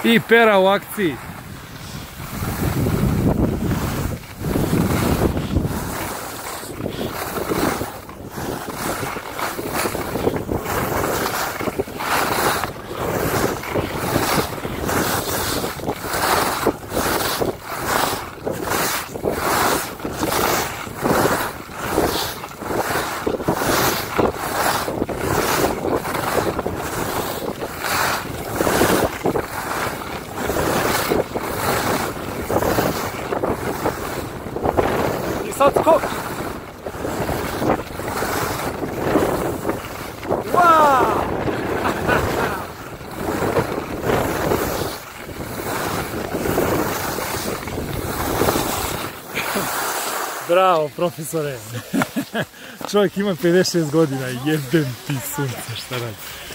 I Pera u akciji. Sad skok! Wow! Bravo, profesore! Čovjek ima 56 godina, jebem ti sunce, šta radi.